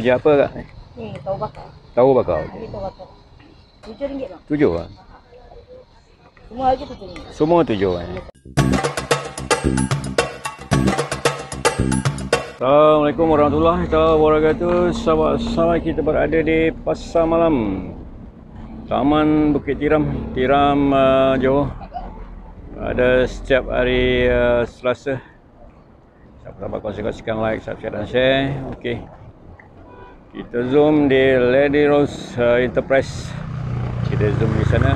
Kerja apa kak? Ni tahu bakar. Tahu bakar. Ni tahu bakar. RM7 bang. 7 lah. Semua lagi RM7. Semua 7 kan? Assalamualaikum warahmatullahi wabarakatuh. Sahabat-sahabat, kita berada di Pasar Malam Taman Bukit Tiram, Johor. Ada setiap hari Selasa. Sahabat-sahabat kongsikan like, subscribe dan share. Okey. Kita zoom di Lady Rose Enterprise. Kita zoom di sana.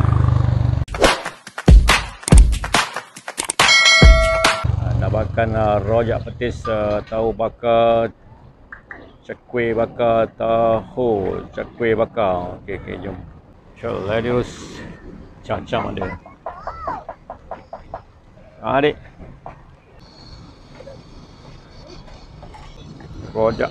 Nak makan rojak petis, tahu bakar, cakwe bakar, tahu cakwe bakar. Okey, jom. InsyaAllah Lady Rose cam-cam ada. Adik. Rojak.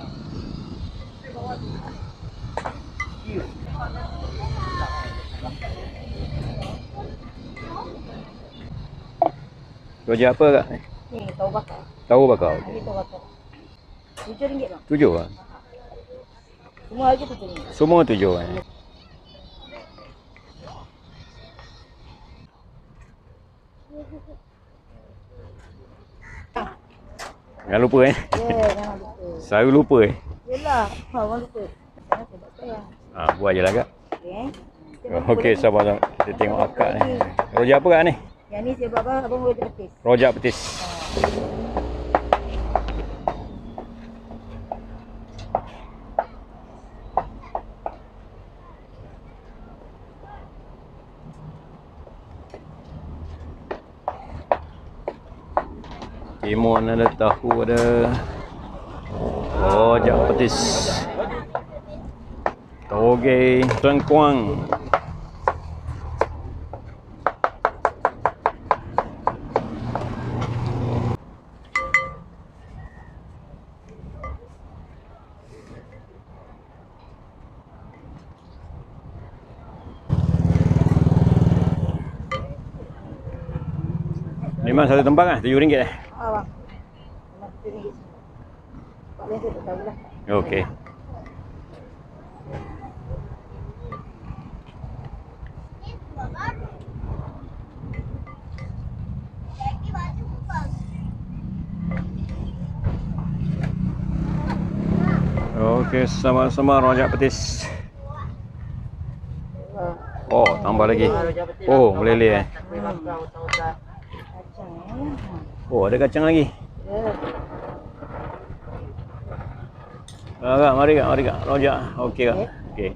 Rojak apa kak? Ni tahu bakar. Tahu bakar. Ni tahu bakar. RM7 bang. 7 lah. Semua lagi RM7. Semua 7 kan? Jangan lupa Ya, jangan lupa. Selalu lupa Yelah, orang lupa. Jangan sebab saya. buat je lah kak. Okey. Okey sahabat, kita tengok akak ni. Rojak apa kak ni? Yang ni saya buat abang rojak petis. Rojak petis. Timun ada, tahu ada. Rojak petis. Toge, tengkuang. Ni memang satu tempat kan? RM7 eh? Bang. RM7. Pak Len saya tak tahulah. Okey. Okey, sama-sama rojak petis. Oh, tambah lagi. Oh, meleleh eh. Oh, ada kacang lagi. Ya. Kak, mari kak, rojak. Okey kak. Okey.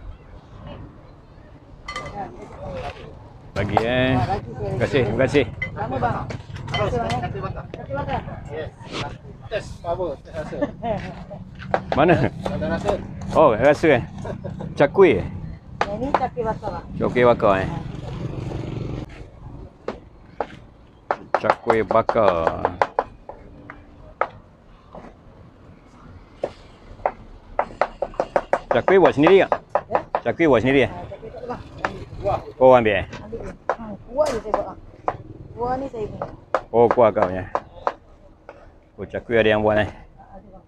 Bagi Terima kasih. Sama bang. Kasih bakar. Yes. Test power, test rasa. Mana? Ada rasa? Oh, rasa eh. Cakwe eh. Yang ni cakwe bakar bang. Cakwe bakar eh. Cakwe bakar. Cakwe buat sendiri tak? Ya? Cakwe buat sendiri eh? Cakwe tak bang. Oh, ambil eh? Ambil je. Kuah je saya buat bang. Kuah ni saya punya. Oh, kuah kau punya. Oh, cakwe ada yang buat eh? Ada bang.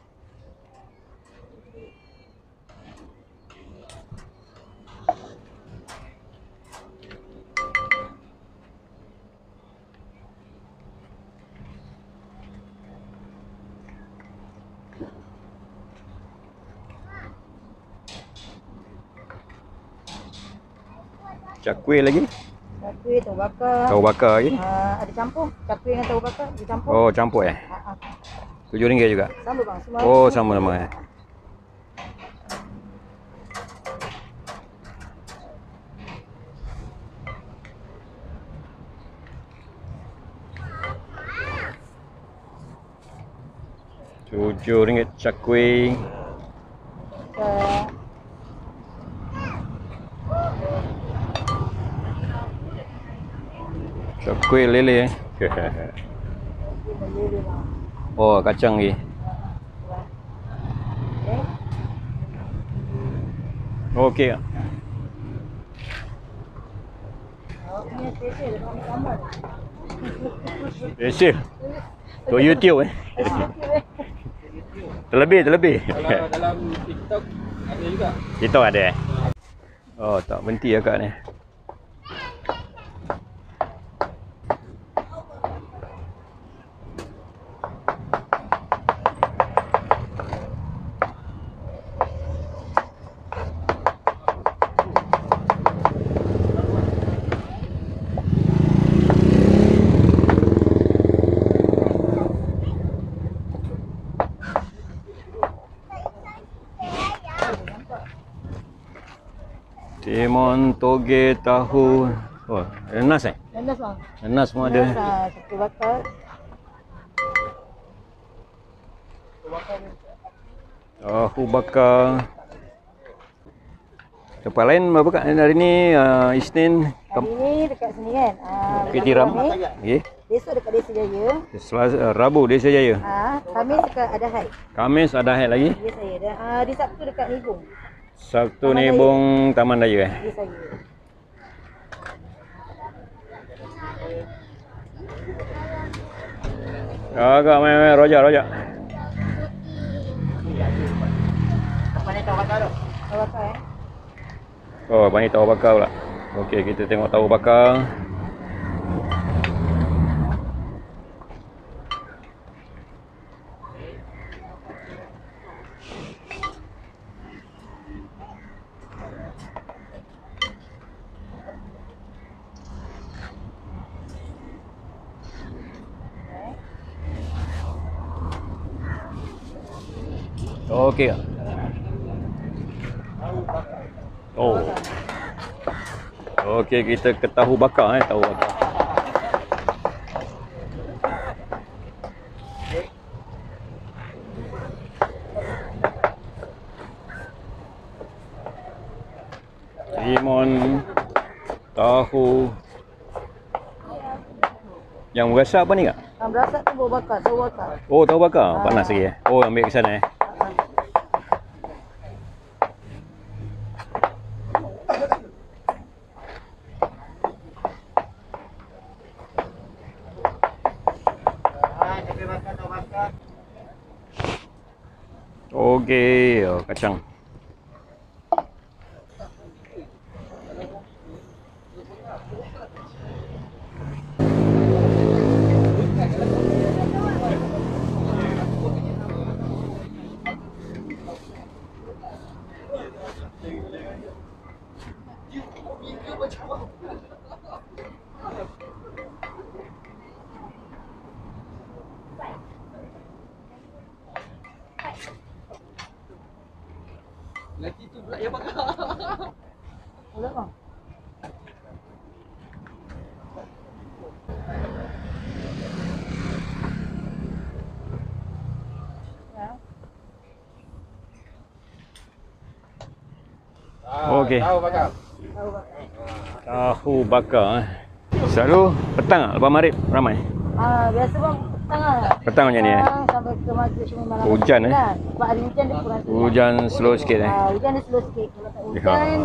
Cakwe lagi? Cakwe, tahu bakar. Tahu bakar lagi? Ada campur. Cakwe dengan tahu bakar dicampur. Oh, campur eh? RM7 juga? Sama bang. Semua Oh, sama-sama eh? RM7 cakwe. Cakwe lele eh? Oh, kacang lagi. Okey. Special. Untuk YouTube eh. Terlebih. Kalau dalam TikTok ada juga. Kita ada eh? Oh, tak berhenti akak ni. Timun, toge, tahu. Oh, nanas eh? Nanas bang. Nanas semua ada. Nanas, satu bakar. Tahu bakar. Tempat lain berapa kak hari ni? Isnin. Hari ni dekat sini kan. Bukit Tiram. Okey. Besok dekat Desa Jaya. Selasa, Rabu Desa Jaya. Khamis dekat Adahai. Khamis ada hai lagi. Dia saya. Dan di Sabtu dekat Nibung. Sabtu ni Bung Taman Raya eh. Dia saya. Agak main rojak. Apa ni tahu bakar tu? Tahu bakar Oh, banyak tahu bakar pula. Okey, kita tengok tahu bakar. Okey. Oh. Okey, kita ke tahu bakar tahu bakar. Timun, tahu. Yang berasa apa ni kak? Berasa tu tahu bakar. Oh, tahu bakar. Panas lagi eh. Oh, ambil ke sana eh. Okey, oh, kacang. Lagi tu pula yang bakar. Boleh bang? Okey. Tahu bakar. Tahu bakar eh. Selalu petang tak? Lepas maghrib ramai? Biasa bang petang lah. Petang macam ni eh? Sampai ke maghrib cuma malam. Hujan eh? Sebab hari hujan dia kurang. Hujan slow sikit eh? Hujan dia slow sikit. Kalau tak Ya. hujan.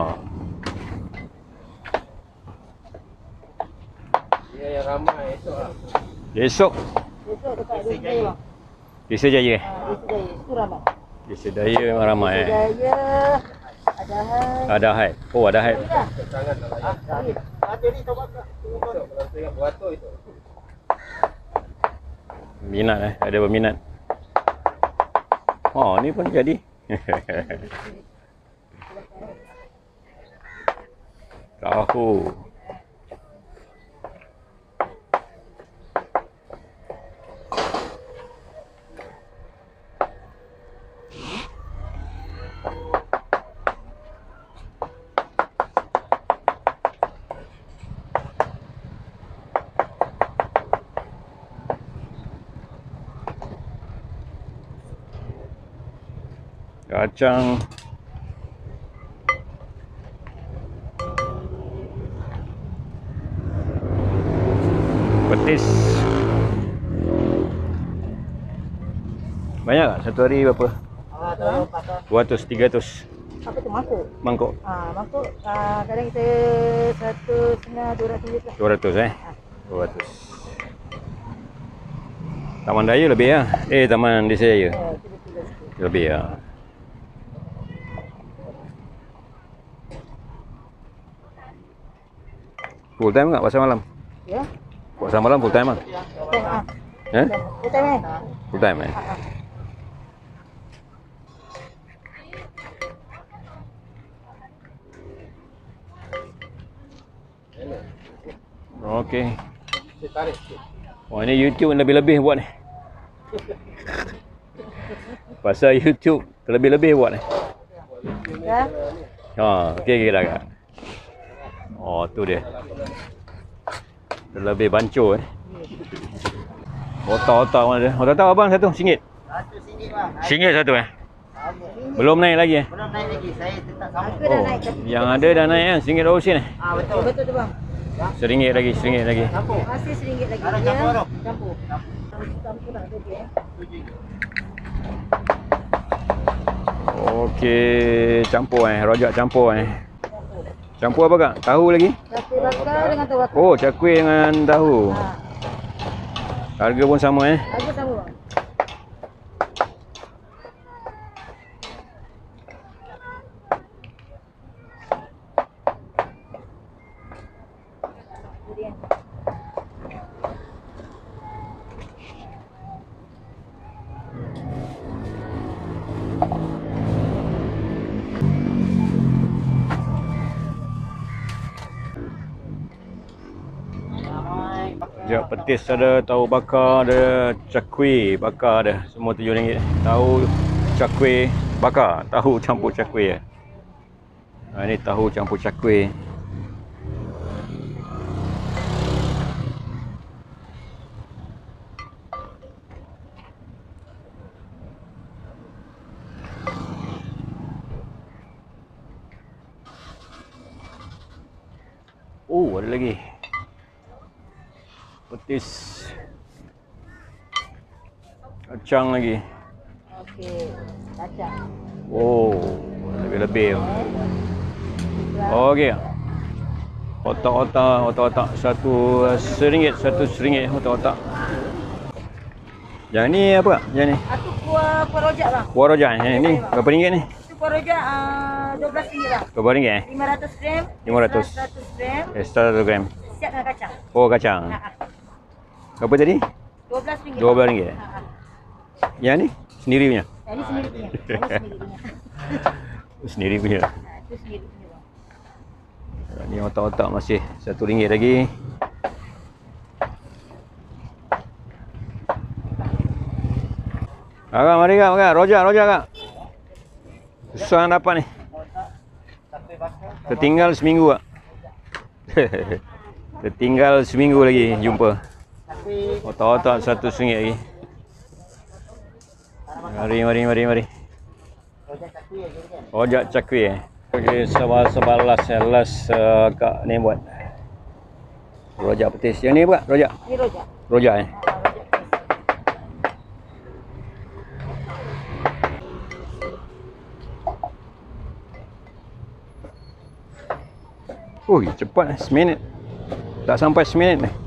Dia yang ramai esok lah. Esok Besok dekat Desa Jaya bang. Desa Jaya eh? Desa Jaya. Itu ramai. Desa Jaya memang ramai eh? Desa Jaya. Adahai. Ada hai. Oh, ada hai. Sangat tak layan. Ada ni tahu bakar. Esok kalau tengok beratur esok. Minat eh? Ada berminat. Oh, ni pun jadi. Tahu. Kacang. Petis. Banyak tak? Satu hari berapa? 200, 300 Apa tu mangkuk? mangkuk. Mangkuk kadang kita 1,5, 200 je lah. 200 eh? 200. Taman Daya lebih lah. Taman Desa Jaya. Itu betul sikit. Lebih lah. Full time tak pasal malam? Ya. Pasal malam full time lah? Eh? Betul kan? Full time eh? Okey. Saya tarik sikit. Wah, ini YouTube lebih-lebih buat ni. Pasal YouTube terlebih-lebih buat ni. Ya. Okey dah kak. Oh, tu dia. Terlebih bancuh eh. Otak-otak mana dia? Otak-otak abang satu, RM1. RM100 bang. RM1 satu eh? Sama. Belum naik lagi eh? Belum naik lagi. Saya tetap sama. Aku dah naik ke. Yang ada dah naik kan? RM1 dah usin eh? Betul. Betul tu bang. RM1 lagi, RM1 lagi. Campur. Masih RM1 lagi. Ada Ya. campur tu? Campur. Campur nak ada dia. Okey, campur eh. Rojak campur eh. Campur apa kak? Tahu lagi? Cakwe bakar dengan tahu bakar. Oh, cakwe dengan tahu. Ha. Harga pun sama eh? Harga sama bang. Kemudian. Rojak petis ada, tahu bakar ada, cakwe bakar ada. Semua RM7. Tahu cakwe bakar, tahu campur cakwe ya. Ini tahu campur cakwe. Oh, ada lagi. Petis. Kacang lagi. Okey. Kacang. Oh, lebih-lebih. Okey. Otak-otak satu RM1, satu RM1 otak-otak. Yang ni apa? Yang ni? Aku kuah rojak bang. Kuah rojak ni berapa ringgit ni? Itu kuah rojak RM12 bang. Berapa ringgit eh? 500 gram. 500. 100 gram. Extra 1 gram. Siap dengan kacang. Oh, kacang. Ha. Berapa tadi? RM12. RM12. Ha. Yang ni? Sendiri punya? Ini sendiri punya. Ini sendiri punya. Sendiri punya. Ha, itu sendiri punya bang. Ni otak-otak masih RM1 lagi. Kak, mari kak, kak. Rojak kak. Susah dapat ni. Tertinggal seminggu kak. Tertinggal seminggu lagi jumpa. Otak-otak RM1 lagi. Mari. Rojak cakwe eh. Okey, sebelas kak ni buat. Rojak petis. Yang ni apa kak? Rojak? Ini rojak. Rojak eh. Ha, rojak. Ui, cepat seminit. Tak sampai seminit ni.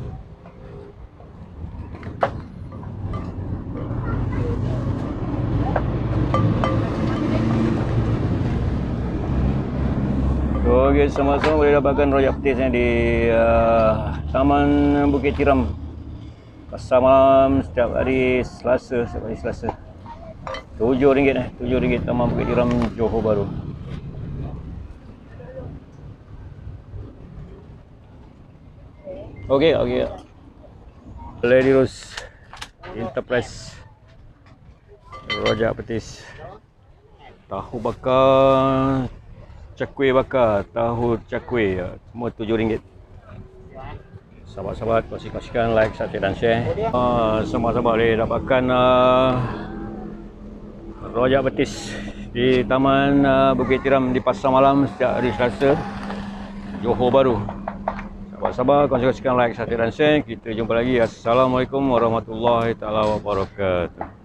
Okey, sama-sama boleh dapatkan rojak petis di Taman Bukit Tiram. Pasar malam setiap hari Selasa, RM7 RM7 Taman Bukit Tiram, Johor Bahru. Okey. Lady Rose Enterprise. Rojak petis. Tahu bakar, cakwe bakar, tahu cakwe, semua RM7. Sahabat-sahabat, kongsikan, like, subscribe dan share. Sahabat-sahabat boleh dapatkan rojak petis di Taman Bukit Tiram di Pasar Malam setiap hari Selasa, Johor Bahru. Sahabat-sahabat, kongsikan, like, subscribe dan share. Kita jumpa lagi. Assalamualaikum warahmatullahi taala wabarakatuh.